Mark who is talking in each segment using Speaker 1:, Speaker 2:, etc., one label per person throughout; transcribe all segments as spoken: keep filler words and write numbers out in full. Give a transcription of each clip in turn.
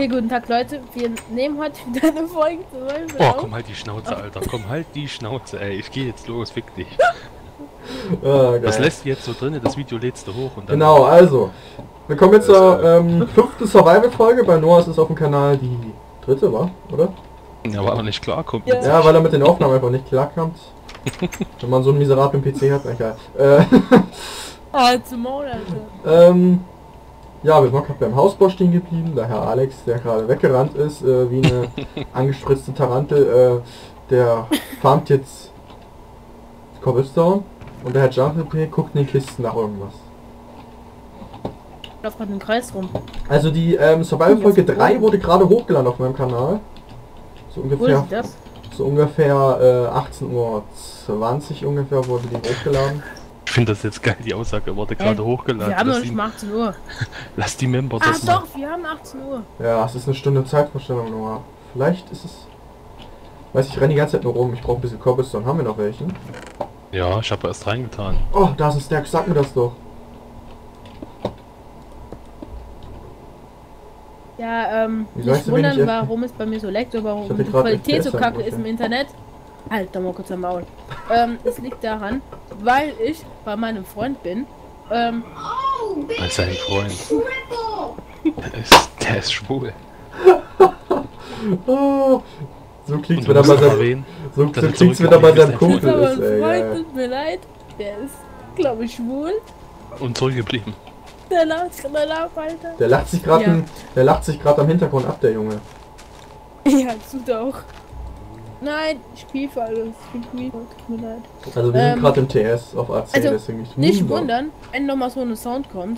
Speaker 1: Okay, guten Tag Leute, wir nehmen heute wieder eine Folge zu
Speaker 2: Oh, komm halt die Schnauze, Alter, komm halt die Schnauze, ey, ich gehe jetzt los, fick dich.
Speaker 3: Ah,
Speaker 2: Das
Speaker 3: geil.
Speaker 2: lässt du jetzt so drin, das Video lädst du hoch und dann...
Speaker 3: Genau, also. Wir kommen jetzt
Speaker 2: Das,
Speaker 3: zur
Speaker 2: äh,
Speaker 3: ähm, fünften Survival-Folge. Bei Noah ist es auf dem Kanal die dritte, war, oder?
Speaker 2: Ja, aber auch nicht klar, kommt
Speaker 1: Ja.
Speaker 2: mit
Speaker 3: Ja, weil er mit den Aufnahmen einfach nicht klarkommt. Wenn man so einen miserablen P C hat, egal. Äh,
Speaker 1: Ah, zum Maul, Alter.
Speaker 3: ähm, ja, wir sind noch beim Hausbau stehen geblieben. Der Herr Alex, der gerade weggerannt ist, äh, wie eine angespritzte Tarantel, äh, der farmt jetzt Cobblestone. Und der Herr Jungle P guckt in den Kisten nach irgendwas.
Speaker 1: Ich lauf grad im Kreis rum.
Speaker 3: Also die ähm, Survival Folge drei wurde gerade hochgeladen auf meinem Kanal. So
Speaker 1: Wo
Speaker 3: ungefähr,
Speaker 1: ist das?
Speaker 3: so ungefähr äh, achtzehn Uhr zwanzig ungefähr wurde die hochgeladen.
Speaker 2: Ich finde das jetzt geil, die Aussage wurde gerade
Speaker 1: Ey,
Speaker 2: hochgeladen.
Speaker 1: Wir haben noch
Speaker 2: Lass
Speaker 1: nicht
Speaker 2: die,
Speaker 1: mal achtzehn Uhr.
Speaker 2: lass die Member
Speaker 1: Ah
Speaker 2: das mal.
Speaker 1: doch, wir haben achtzehn Uhr.
Speaker 3: Ja, es ist eine Stunde Zeitvorstellung nur. Vielleicht ist es... Weiß ich, renne die ganze Zeit nur rum. Ich brauche ein bisschen Cobblestone. Haben wir noch welchen?
Speaker 2: Ja, ich habe erst reingetan.
Speaker 3: Oh, da ist ein Stack. Sag mir das doch.
Speaker 1: Ja, ähm,
Speaker 3: Wie soll ich
Speaker 1: nicht
Speaker 3: so wenig
Speaker 1: wundern,
Speaker 3: F-
Speaker 1: warum es bei mir so leckt oder warum
Speaker 3: Ich hatte
Speaker 1: die
Speaker 3: grad
Speaker 1: Qualität so
Speaker 3: F P S
Speaker 1: kacke ist im
Speaker 3: eingebrochen.
Speaker 1: Internet. Halt doch mal kurz am Maul. ähm, es liegt daran, weil ich bei meinem Freund bin. Ähm,
Speaker 2: Bei seinem Freund. Der ist, der ist schwul.
Speaker 3: Oh, so
Speaker 2: Und
Speaker 3: klingt's,
Speaker 2: du
Speaker 3: wenn er
Speaker 2: musst
Speaker 3: bei
Speaker 2: mal
Speaker 3: seinem...
Speaker 2: erwähnen,
Speaker 3: So,
Speaker 2: dass
Speaker 3: so
Speaker 2: er
Speaker 3: klingt's, wenn er bei seinem
Speaker 2: zurückgeblieben
Speaker 3: Kumpel
Speaker 1: aber
Speaker 3: ist,
Speaker 1: ein
Speaker 3: ey.
Speaker 1: Freund,
Speaker 3: Ja.
Speaker 1: tut mir leid. Der ist, glaube ich, schwul.
Speaker 2: und zurückgeblieben.
Speaker 1: Der lacht gerade ab, Alter.
Speaker 3: Der lacht sich gerade
Speaker 1: Ja.
Speaker 3: der lacht sich gerade am Hintergrund ab, der Junge.
Speaker 1: Ja, tut auch. Nein, ich spiele alles. Ich spiele tut mir leid.
Speaker 3: Also wir
Speaker 1: Ähm,
Speaker 3: sind gerade im T S auf A C,
Speaker 1: also,
Speaker 3: deswegen nicht
Speaker 1: Nicht
Speaker 3: wundern.
Speaker 1: wundern, wenn nochmal so eine Sound kommt.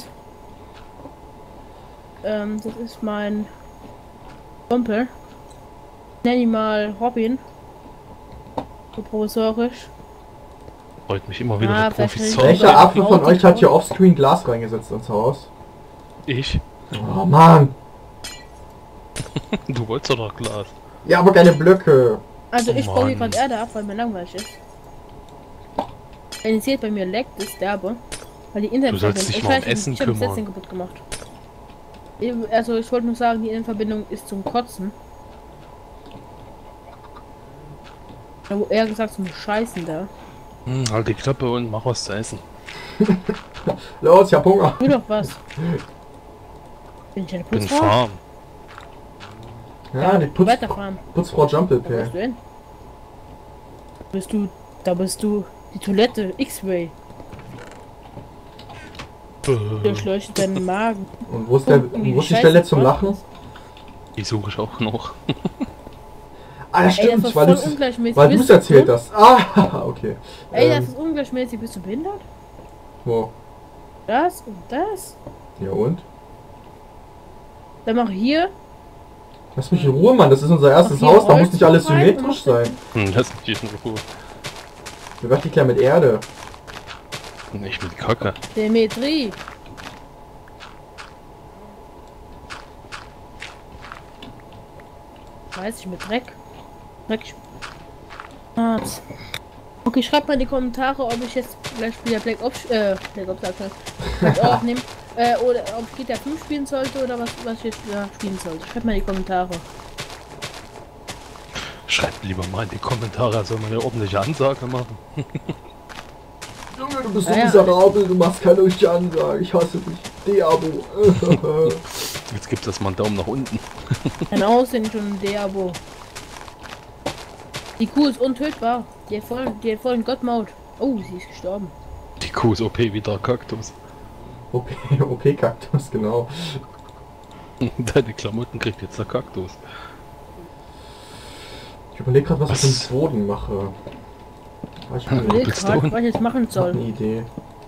Speaker 1: Ähm, das ist mein Kumpel. Nenn ihn mal Robin. So provisorisch.
Speaker 2: Freut mich immer wieder
Speaker 1: Ah,
Speaker 2: der Profis
Speaker 1: vielleicht-
Speaker 2: zu
Speaker 3: Welcher
Speaker 1: Sorry.
Speaker 3: Affe von euch hat hier offscreen Glas reingesetzt ins Haus?
Speaker 2: Ich?
Speaker 3: Oh Mann!
Speaker 2: Du wolltest doch Glas.
Speaker 3: Ja, aber keine Blöcke!
Speaker 1: Also
Speaker 2: Oh
Speaker 1: ich baue hier
Speaker 2: Mann.
Speaker 1: gerade Erde ab, weil mir langweilig ist. Wenn ihr seht, bei mir leckt es derbe. Weil die Internet...
Speaker 2: Du sollst dich
Speaker 1: ich
Speaker 2: mal um
Speaker 1: weiß nicht,
Speaker 2: Essen
Speaker 1: ich hab das
Speaker 2: kümmern.
Speaker 1: Essen kaputt gemacht. Ich- Also ich wollte nur sagen, die Internetverbindung ist zum Kotzen. Ja, wo eher gesagt zum Scheißen da.
Speaker 2: Hm, halt die Klappe und mach was zu essen.
Speaker 3: Los, ich hab Hunger!
Speaker 1: Tu doch was. Bin ich eine
Speaker 2: Bin
Speaker 1: Putzfrau?
Speaker 2: Farm.
Speaker 3: Ja, die Putz,
Speaker 1: Weiterfahren.
Speaker 3: Putzfrau
Speaker 1: Da bist
Speaker 3: Jumpelpair.
Speaker 1: du hin. Da bist du... Da bist du... Die Toilette. X-Ray. Durchleuchtet deinen Magen.
Speaker 3: Und wo ist, der,
Speaker 1: Gucken, wie
Speaker 3: wo ist die
Speaker 1: scheiße
Speaker 3: Stelle zum
Speaker 1: das
Speaker 3: Lachen?
Speaker 1: ist.
Speaker 2: Die suche ich auch noch.
Speaker 3: Ah, ja,
Speaker 1: Ey, das
Speaker 3: stimmt,
Speaker 1: ist
Speaker 3: weil
Speaker 1: voll
Speaker 3: du
Speaker 1: ungleichmäßig.
Speaker 3: weil du
Speaker 1: Bist
Speaker 3: es erzählt
Speaker 1: du-
Speaker 3: hast. Ah, okay.
Speaker 1: Ey, das
Speaker 3: Ähm,
Speaker 1: ist ungleichmäßig. Bist du behindert?
Speaker 3: wo?
Speaker 1: Das und das.
Speaker 3: Ja und?
Speaker 1: Dann mach hier.
Speaker 3: Lass mich in Ruhe, Mann. Das ist unser erstes
Speaker 1: Mach hier
Speaker 3: Haus. Da muss nicht alles
Speaker 1: Holz rein und
Speaker 3: symmetrisch
Speaker 1: mach
Speaker 3: sein.
Speaker 2: Hm, lass mich in Ruhe.
Speaker 3: Wir machen die klar mit Erde.
Speaker 2: Ich will Kacke.
Speaker 1: Symmetrie. Weiß ich, mit Dreck. Dreck. Ah. Okay, schreibt mal in die Kommentare, ob ich jetzt gleich wieder Black Ops, äh, Black Ops sagt man, Black Ops aufnehmen, äh, oder ob ich G T A fünf spielen sollte oder was, was ich jetzt wieder spielen sollte. Schreibt mal in die Kommentare.
Speaker 2: Schreibt lieber mal in die Kommentare, soll man eine ordentliche Ansage machen.
Speaker 3: Junge, du bist
Speaker 1: Ah,
Speaker 3: so
Speaker 1: ja.
Speaker 3: miserabel. Du machst keine richtige Ansage. Ich hasse dich. Deabo.
Speaker 2: Jetzt gibt es mal einen Daumen nach unten.
Speaker 1: Ein Aussehen schon ein Deabo. Die Kuh ist untötbar. Die hat voll, die hat voll einen Gottmaut. Oh, sie ist gestorben.
Speaker 2: Die Kuh ist O P wie der Kaktus.
Speaker 3: O P-Kaktus, genau.
Speaker 2: Deine Klamotten kriegt jetzt der Kaktus.
Speaker 3: Ich überlege gerade, was,
Speaker 2: Was?
Speaker 3: ich mit dem Boden mache. Ah, Ich
Speaker 2: Hm.
Speaker 3: habe
Speaker 1: Ich will
Speaker 2: Cobblestone.
Speaker 1: grad, was ich jetzt machen
Speaker 3: eine
Speaker 1: soll.
Speaker 3: Idee.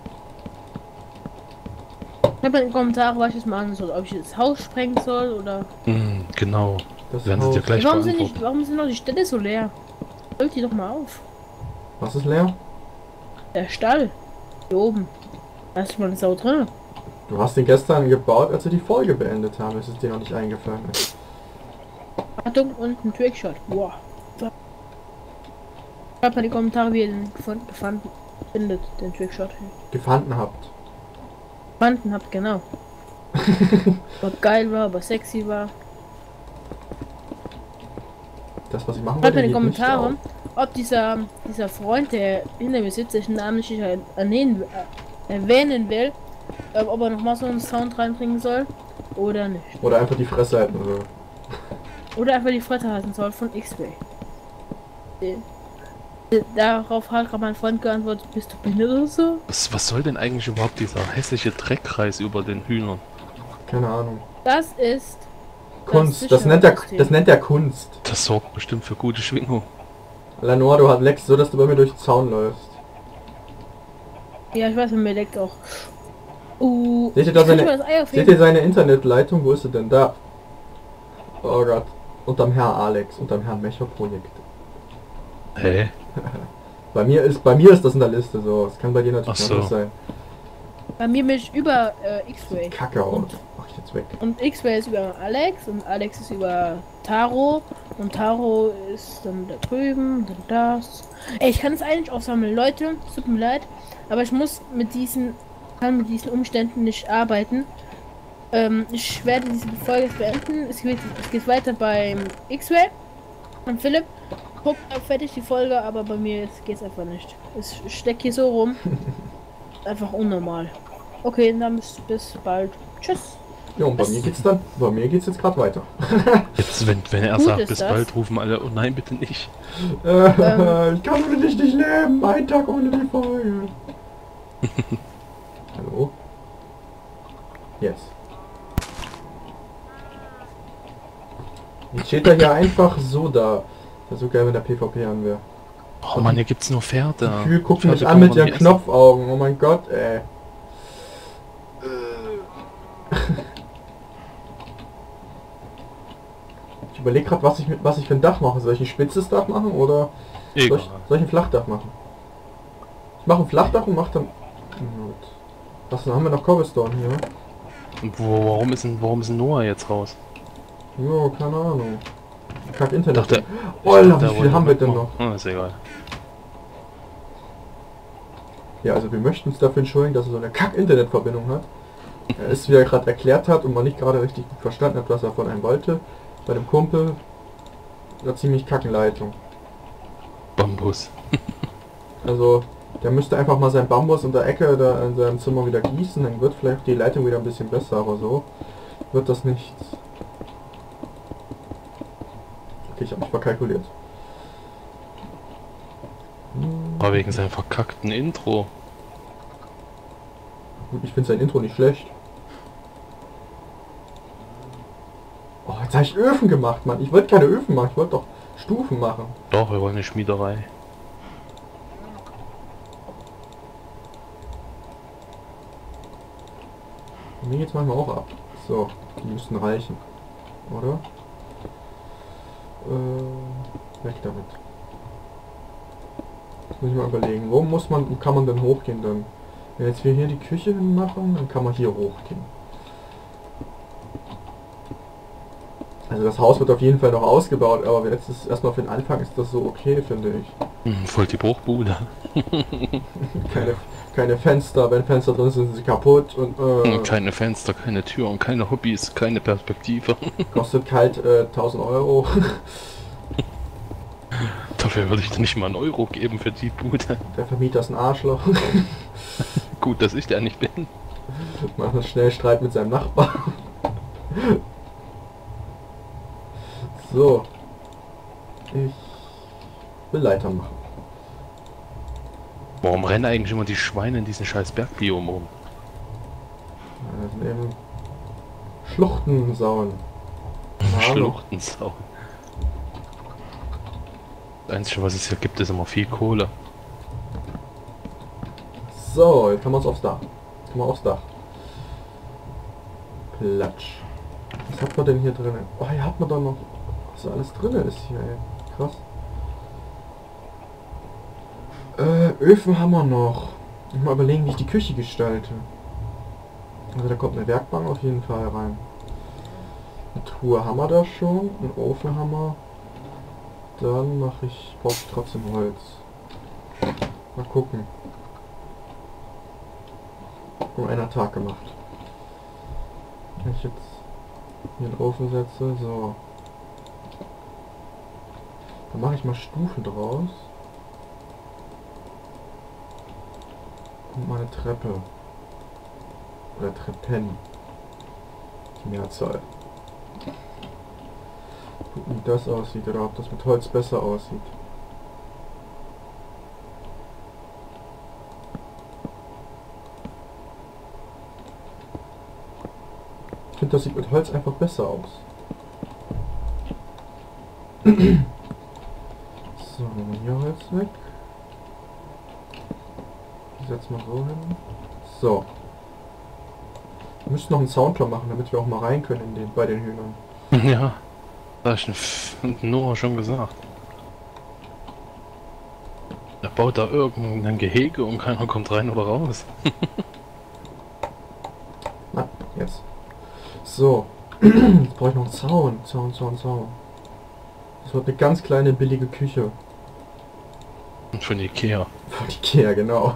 Speaker 1: Schreibt mal in die Kommentare, was ich jetzt machen soll. Ob ich das Haus sprengen soll oder...
Speaker 2: Hm, genau.
Speaker 3: Das
Speaker 2: Werden sie dir
Speaker 3: Haus.
Speaker 2: gleich
Speaker 1: warum, sind
Speaker 2: beantworten.
Speaker 1: nicht, warum sind noch die Ställe so leer? Füllt die doch mal auf.
Speaker 3: Was ist leer?
Speaker 1: Der Stall. Hier oben. Da ist mal eine Sau drin.
Speaker 3: Du hast den gestern gebaut, als wir die Folge beendet haben. Es ist dir noch nicht eingefallen.
Speaker 1: Achtung, und ein Trickshot. Wow. Schreibt mal in die Kommentare, wie ihr den gefunden, gefunden findet, den Trickshot.
Speaker 3: Gefunden habt.
Speaker 1: Gefunden habt, genau. Ob geil war, ob er sexy war.
Speaker 3: was ich machen
Speaker 1: Schreibt
Speaker 3: wollte,
Speaker 1: in die
Speaker 3: geht nicht
Speaker 1: Kommentare,
Speaker 3: auf.
Speaker 1: ob dieser, dieser Freund, der hinter mir sitzt, dessen Namen nicht erwähnen, äh, erwähnen will, äh, ob er nochmal so einen Sound reinbringen soll oder nicht.
Speaker 3: Oder einfach die Fresse halten soll.
Speaker 1: Oder einfach die Fresse halten soll von X-Ray. Darauf hat gerade mein Freund geantwortet, bist du behindert oder so?
Speaker 2: Was, was soll denn eigentlich überhaupt dieser hässliche Dreckkreis über den Hühnern?
Speaker 3: Keine Ahnung.
Speaker 1: Das ist
Speaker 3: Kunst, das nennt er, das nennt er Kunst.
Speaker 2: Das sorgt bestimmt für gute Schwingung.
Speaker 3: Lanoir, du hast leckst so, dass du bei mir durch den Zaun läufst.
Speaker 1: Ja, ich weiß, mir leckt auch. Uh,
Speaker 3: Seht ihr da
Speaker 1: ich kann
Speaker 3: seine,
Speaker 1: schon das Ei
Speaker 3: seht
Speaker 1: aufheben.
Speaker 3: ihr seine Internetleitung? Wo ist sie denn? Da. Oh Gott. Unterm Herr Alex, unterm Herrn Mecher-Projekt.
Speaker 2: Hä?
Speaker 3: Bei mir ist bei mir ist das in der Liste so. Es kann bei dir natürlich
Speaker 2: Ach so.
Speaker 3: anders sein.
Speaker 1: Bei mir bin ich über äh, X-Ray.
Speaker 3: Kacke aus.
Speaker 1: Und,
Speaker 3: Mach ich jetzt weg.
Speaker 1: und X-Ray ist über Alex und Alex ist über Taro und Taro ist dann da drüben und dann das. Ey, ich kann es eigentlich aufsammeln, Leute. Es tut mir leid, aber ich muss mit diesen kann mit diesen Umständen nicht arbeiten. Ähm, ich werde diese Folge jetzt beenden. Es geht, es geht weiter beim X-Ray und Philipp. Guckt fertig die Folge, aber bei mir geht es einfach nicht. Es steckt hier so rum. Einfach unnormal. Okay, dann bis, bis bald. Tschüss.
Speaker 3: Ja, und bei
Speaker 1: Was?
Speaker 3: mir geht's dann, bei mir geht's jetzt gerade weiter.
Speaker 2: Jetzt, wenn, wenn er
Speaker 1: Gut
Speaker 2: sagt,
Speaker 1: ist
Speaker 2: bis
Speaker 1: das.
Speaker 2: bald, rufen alle, oh nein, bitte nicht.
Speaker 3: Äh, ich kann ohne dich nicht leben. Ein Tag ohne die Folge. Hallo? Jetzt. Jetzt steht er hier einfach so da. Wäre so geil, wenn der PvP an wäre.
Speaker 2: Oh Mann, hier gibt's nur Pferde.
Speaker 3: Die Kühe gucken mich
Speaker 2: Pferde
Speaker 3: an
Speaker 2: kann
Speaker 3: mit
Speaker 2: man
Speaker 3: ihren
Speaker 2: nicht
Speaker 3: Knopfaugen. Oh mein Gott, ey. Ich überlege gerade, was ich mit was ich für ein Dach mache. Soll ich ein spitzes Dach machen oder soll
Speaker 2: Egal.
Speaker 3: ich, soll ich ein Flachdach machen? Ich mache ein Flachdach und mache dann. Gut. Was dann haben wir noch Cobblestone hier?
Speaker 2: Und wo, warum ist denn, warum ist denn Noah jetzt raus?
Speaker 3: Jo, keine Ahnung. Kack Internet.
Speaker 2: Dachte-
Speaker 3: Oh,
Speaker 2: Ich
Speaker 3: wie
Speaker 2: dachte, er
Speaker 3: viel
Speaker 2: wollte
Speaker 3: haben wir denn
Speaker 2: mitmachen.
Speaker 3: noch?
Speaker 2: Ah, ist egal.
Speaker 3: Ja, also wir möchten uns dafür entschuldigen, dass er so eine Kack-Internetverbindung hat. Er ist, wie er gerade erklärt hat und man nicht gerade richtig gut verstanden hat, was er von einem wollte. Bei dem Kumpel eine ziemlich kacken Leitung.
Speaker 2: Bambus.
Speaker 3: Also der müsste einfach mal sein Bambus in der Ecke da in seinem Zimmer wieder gießen, dann wird vielleicht die Leitung wieder ein bisschen besser, aber so wird das nicht. Okay, ich habe mich verkalkuliert.
Speaker 2: Aber wegen seinem verkackten Intro.
Speaker 3: Gut, ich finde sein Intro nicht schlecht. Oh, jetzt habe ich Öfen gemacht, Mann. Ich wollte keine Öfen machen, ich wollte doch Stufen machen.
Speaker 2: Doch, wir wollen eine Schmiederei.
Speaker 3: Mir geht's manchmal auch ab. So, die müssen reichen. Oder? Äh, weg damit. Jetzt muss ich mal überlegen, wo muss man, wo kann man denn hochgehen dann? Wenn jetzt wir hier die Küche hin machen, dann kann man hier hochgehen. Also das Haus wird auf jeden Fall noch ausgebaut, aber jetzt ist erstmal für den Anfang ist das so okay, finde ich.
Speaker 2: Hm, voll die Bruchbude.
Speaker 3: Keine, keine Fenster, wenn Fenster drin sind, sind sie kaputt und äh,
Speaker 2: Keine Fenster, keine Türen, keine Hobbys, keine Perspektive.
Speaker 3: kostet kalt äh, tausend Euro.
Speaker 2: Dafür würde ich dir nicht mal einen Euro geben für die Bude.
Speaker 3: Der Vermieter ist ein Arschloch.
Speaker 2: Gut, dass ich der nicht bin.
Speaker 3: Macht einen schnell Streit mit seinem Nachbarn. So. Ich will Leiter machen.
Speaker 2: Warum rennen eigentlich immer die Schweine in diesen scheiß Bergbiom rum?
Speaker 3: Das sind eben Schluchtensauen. Hallo.
Speaker 2: Schluchtensau. Das Einzige, was es hier gibt, ist immer viel Kohle.
Speaker 3: So, jetzt kann man es aufs Dach. Jetzt kann man aufs Dach. Platsch. Was hat man denn hier drin? Oh, hier hat man doch noch... Was da alles drin ist hier, ey. Krass. Äh, Öfen haben wir noch. Ich mal überlegen, wie ich die Küche gestalte. Also da kommt eine Werkbank auf jeden Fall rein. Eine Truhe haben wir da schon. Einen Ofen haben wir. Dann mache ich... brauche ich trotzdem Holz. Mal gucken. Um einen Tag gemacht. Wenn ich jetzt hier einen Ofen setze, so. Dann mache ich mal Stufen draus. Und mal eine Treppe. Oder Treppen. Die Mehrzahl. Gucken, wie das aussieht oder ob das mit Holz besser aussieht. Ich finde, das sieht mit Holz einfach besser aus. So, hier Holz weg. Ich setze mal so hin. So. Wir müssen noch einen Soundtor machen, damit wir auch mal rein können in den, bei den Hühnern.
Speaker 2: Ja, das hat Noah schon gesagt. Er baut da irgendein Gehege und keiner kommt rein oder raus.
Speaker 3: Na, jetzt. So. Jetzt brauche ich noch einen Zaun. Zaun, Zaun, Zaun. Das wird eine ganz kleine, billige Küche.
Speaker 2: Und von Ikea.
Speaker 3: Von Ikea, genau.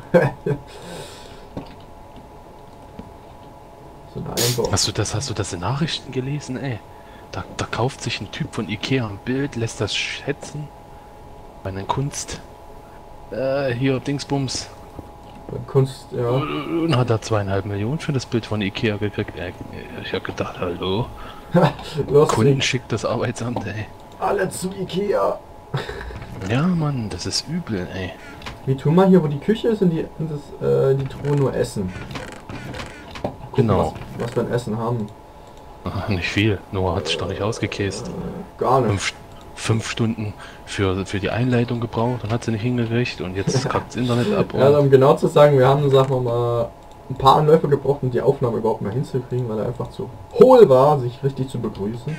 Speaker 3: So ein Einbau.
Speaker 2: Hast du das, hast du das in Nachrichten gelesen, ey? Da, da kauft sich ein Typ von Ikea ein Bild, lässt das schätzen. Bei einer Kunst. Äh, hier, Dingsbums.
Speaker 3: Kunst, ja.
Speaker 2: Und hat da zweieinhalb Millionen für das Bild von Ikea gekriegt. Äh, Ich hab gedacht, hallo.
Speaker 3: Lustig.
Speaker 2: Kunden schickt das Arbeitsamt, ey.
Speaker 3: Alle zu Ikea.
Speaker 2: Ja, Mann, das ist übel, ey.
Speaker 3: Wie tun wir hier, wo die Küche ist, in die, in das, äh, die Truhe nur Essen. Gucken,
Speaker 2: Genau.
Speaker 3: Was, was wir an Essen haben.
Speaker 2: Ach, nicht viel. Noah hat sich doch nicht ausgekäst.
Speaker 3: Gar nicht.
Speaker 2: Fünf, fünf Stunden für, für die Einleitung gebraucht und hat sie nicht hingekriegt und jetzt kackt das Internet ab.
Speaker 3: Ja,
Speaker 2: Und
Speaker 3: um genau zu sagen, wir haben, sagen wir mal, ein paar Anläufe gebraucht, um die Aufnahme überhaupt mal hinzukriegen, weil er einfach zu hohl war, sich richtig zu begrüßen.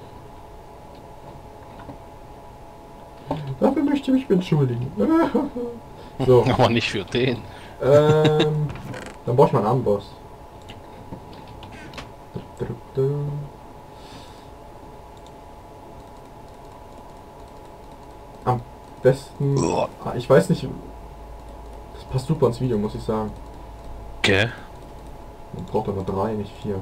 Speaker 3: Dafür möchte ich mich entschuldigen. So.
Speaker 2: aber nicht für den.
Speaker 3: Ähm, dann brauche ich mal einen Amboss. Am besten... Ah, ich weiß nicht... Das passt super ins Video, muss ich sagen.
Speaker 2: Okay.
Speaker 3: Man braucht aber drei, nicht vier.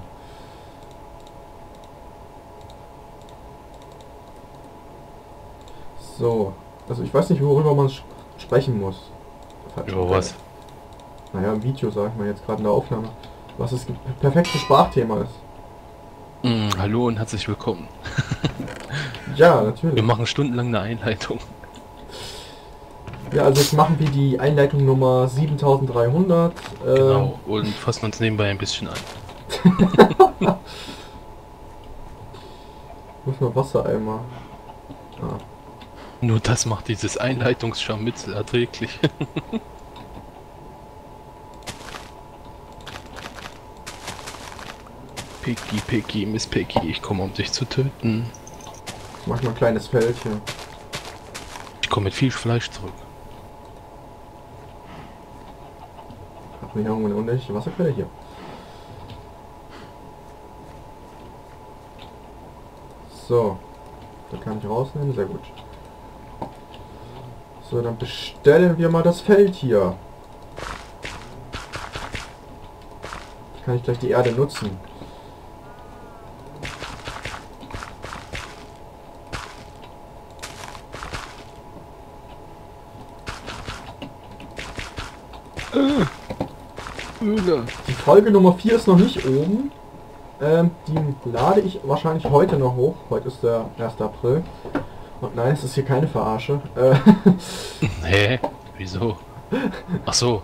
Speaker 3: So. Also ich weiß nicht, worüber man sch sprechen muss.
Speaker 2: Über was?
Speaker 3: Naja, im Video, sag ich mal jetzt gerade in der Aufnahme. Was das perfekte Sprachthema ist.
Speaker 2: Mm, hallo und herzlich willkommen.
Speaker 3: Ja,
Speaker 2: Wir
Speaker 3: natürlich.
Speaker 2: machen stundenlang eine Einleitung.
Speaker 3: Ja, also jetzt machen wir die Einleitung Nummer siebentausenddreihundert. Äh,
Speaker 2: Genau. Und fassen uns nebenbei ein bisschen an.
Speaker 3: Muss mal Wassereimer. Ah.
Speaker 2: Nur das macht dieses Einleitungsscharmützel erträglich. Picky, Picky, Miss Picky, ich komme um dich zu töten.
Speaker 3: Ich mach mal ein kleines Feld hier.
Speaker 2: Ich komme mit viel Fleisch zurück.
Speaker 3: Hat mir hier irgendwo eine unendliche Wasserquelle hier. So. Da kann ich rausnehmen, sehr gut. So, dann bestellen wir mal das Feld hier. Kann ich gleich die Erde nutzen. Die Folge Nummer vier ist noch nicht oben. Ähm, die lade ich wahrscheinlich heute noch hoch. Heute ist der erste April. Und nein, es ist hier keine Verarsche. Äh,
Speaker 2: Hä? Wieso? Ach so.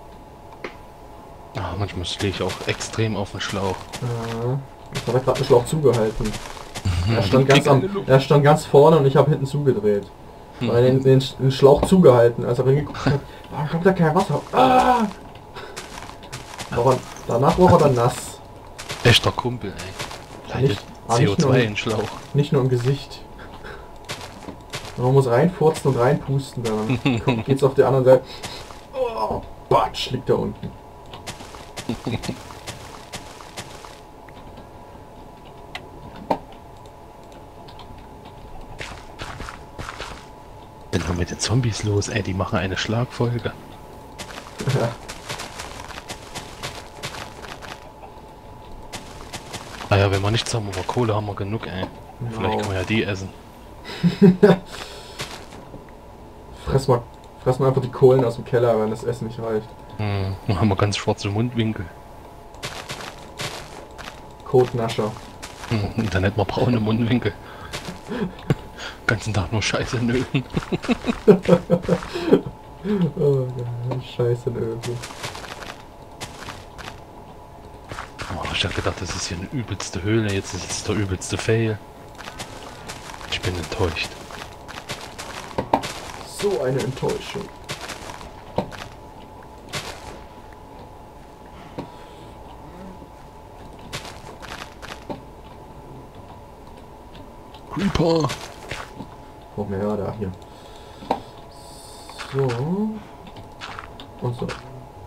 Speaker 2: Ah, manchmal stehe ich auch extrem auf den Schlauch.
Speaker 3: äh, jetzt habe ich gerade den Schlauch zugehalten. Er stand, ganz am, er stand ganz vorne und ich habe hinten zugedreht. Weil er den, den, den Schlauch zugehalten, als er reingeguckt hat. Warum kommt da kein Wasser? Ah! Aber danach war er dann nass.
Speaker 2: Echter Kumpel, ey. Leidet
Speaker 3: Nicht- ah, nicht
Speaker 2: C O zwei
Speaker 3: nur-
Speaker 2: in Schlauch.
Speaker 3: Nicht nur im Gesicht. Man muss reinfurzen und reinpusten, dann kommt- geht's auf der anderen Seite. Oh, Batsch, liegt da unten.
Speaker 2: Denn nur mit den Zombies los, ey, die machen eine Schlagfolge. Ah ja, wenn wir nichts haben, aber Kohle haben wir genug, ey. Vielleicht kann man ja die essen.
Speaker 3: Fress mal, fress mal einfach die Kohlen aus dem Keller, wenn das Essen nicht reicht.
Speaker 2: Hm, dann haben wir ganz schwarze Mundwinkel.
Speaker 3: Kotnascher.
Speaker 2: Hm, und dann hätten wir braune Mundwinkel. Ganzen Tag nur Scheiße nölen.
Speaker 3: Oh, ja, Scheiße, irgendwie.
Speaker 2: Oh, ich hab gedacht, das ist hier eine übelste Höhle, jetzt ist es der übelste Fail. Ich bin enttäuscht.
Speaker 3: So eine Enttäuschung.
Speaker 2: Creeper!
Speaker 3: Brauchen wir ja da hier. So. Und so.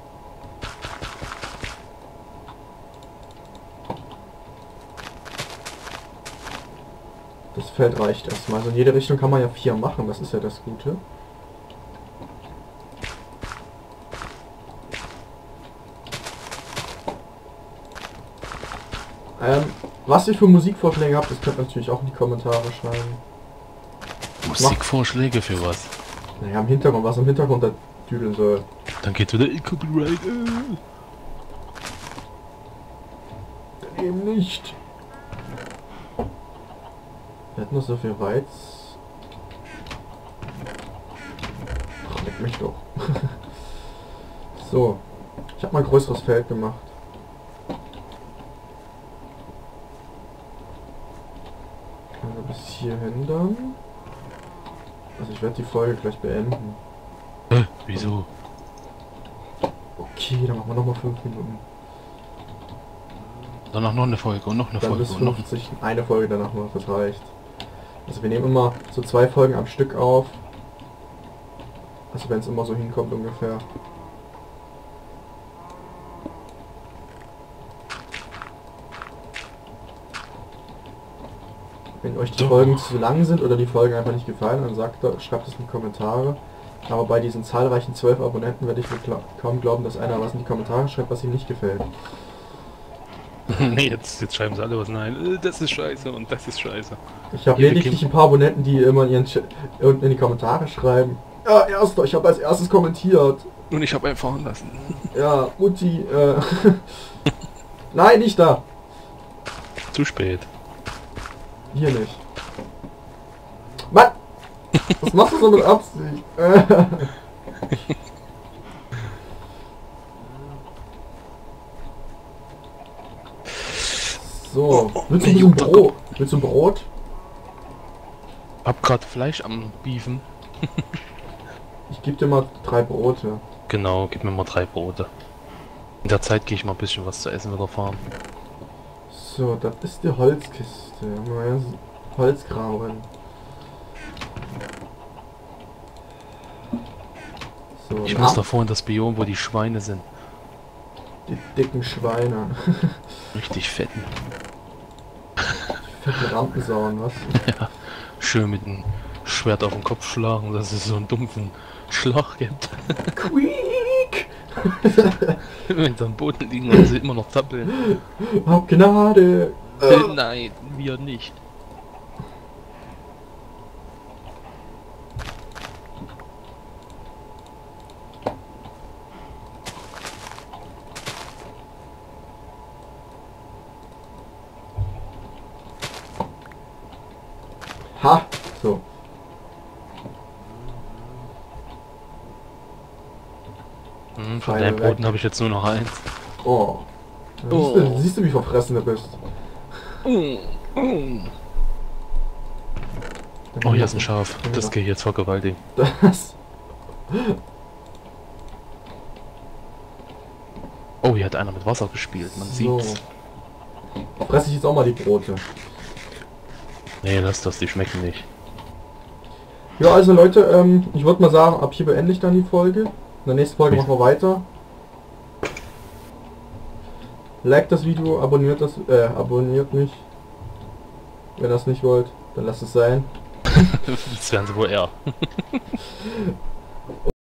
Speaker 3: Das Feld reicht erstmal. Also in jede Richtung kann man ja vier machen, das ist ja das Gute. Ähm, was ihr für Musikvorschläge habt, das könnt ihr natürlich auch in die Kommentare schreiben.
Speaker 2: Musikvorschläge für was?
Speaker 3: Naja, im Hintergrund, was im Hintergrund da düdeln soll.
Speaker 2: Dann geht wieder in Copyright. Äh.
Speaker 3: Dann eben nicht. Wir hatten noch so viel Reiz. Ach, leck mich doch. So. Ich habe mal ein größeres Feld gemacht. Also bis hierhin dann. Also ich werde die Folge gleich beenden.
Speaker 2: Hä? Wieso?
Speaker 3: Okay, dann machen wir nochmal fünf Minuten.
Speaker 2: Danach noch eine Folge und noch eine
Speaker 3: Dann
Speaker 2: Folge
Speaker 3: bis
Speaker 2: und noch
Speaker 3: fünfzig, eine Folge danach noch, das reicht. Also wir nehmen immer so zwei Folgen am Stück auf. Also wenn es immer so hinkommt ungefähr. Wenn euch die
Speaker 2: So.
Speaker 3: Folgen zu lang sind oder die Folgen einfach nicht gefallen, dann sagt, schreibt es in die Kommentare. Aber bei diesen zahlreichen zwölf Abonnenten werde ich wohl gla kaum glauben, dass einer was in die Kommentare schreibt, was ihm nicht gefällt.
Speaker 2: Nee, jetzt, jetzt schreiben sie alle was. Nein, äh, das ist scheiße und das ist scheiße.
Speaker 3: Ich habe
Speaker 2: Hier, wir
Speaker 3: lediglich
Speaker 2: gehen-
Speaker 3: ein paar Abonnenten, die immer in ihren Ch unten in die Kommentare schreiben. Ja, erster, ich habe als erstes kommentiert.
Speaker 2: Und ich habe einen fahren lassen.
Speaker 3: Ja, Mutti, äh... Nein, nicht da.
Speaker 2: Zu spät.
Speaker 3: Hier nicht. Mann! Was machst du so mit Absicht? So, willst du ein bisschen Brot? Willst du ein Brot?
Speaker 2: Hab grad Fleisch am Beefen.
Speaker 3: Ich gebe dir mal drei Brote.
Speaker 2: Genau, gib mir mal drei Brote. In der Zeit gehe ich mal ein bisschen was zu essen wieder fahren.
Speaker 3: So, das ist die Holzkiste. Mal Holzkram drin. So,
Speaker 2: Ich
Speaker 3: na,
Speaker 2: muss da vorhin das Biom, wo die Schweine sind.
Speaker 3: die dicken Schweine.
Speaker 2: Richtig fetten.
Speaker 3: Fetten Rampensauen, was?
Speaker 2: Schön mit dem Schwert auf den Kopf schlagen, dass es so einen dumpfen Schlag gibt.
Speaker 3: Quiek!
Speaker 2: Wenn sie am Boden liegen und sie immer noch zappeln.
Speaker 3: Hab Gnade!
Speaker 2: Äh, nein, wir nicht.
Speaker 3: Ha! So.
Speaker 2: Hm, von
Speaker 3: Pfeile
Speaker 2: deinen
Speaker 3: weg.
Speaker 2: Broten habe ich jetzt nur noch eins.
Speaker 3: Oh. Siehst,
Speaker 2: Oh.
Speaker 3: du, siehst du, wie verfressen du bist?
Speaker 2: Oh, hier ist ein Schaf. Das gehe ich jetzt vergewaltigen.
Speaker 3: Das.
Speaker 2: Oh, hier hat einer mit Wasser gespielt. Man
Speaker 3: So.
Speaker 2: sieht's.
Speaker 3: Fress ich jetzt auch mal die Brote.
Speaker 2: Nee, lass das, die schmecken nicht.
Speaker 3: Ja, also Leute, ähm, ich würde mal sagen, ab hier beende ich dann die Folge. In der nächsten Folge machen wir weiter. Like das Video, abonniert das, äh, abonniert mich. Wenn ihr das nicht wollt, dann lasst es sein.
Speaker 2: Das werden sie wohl eher.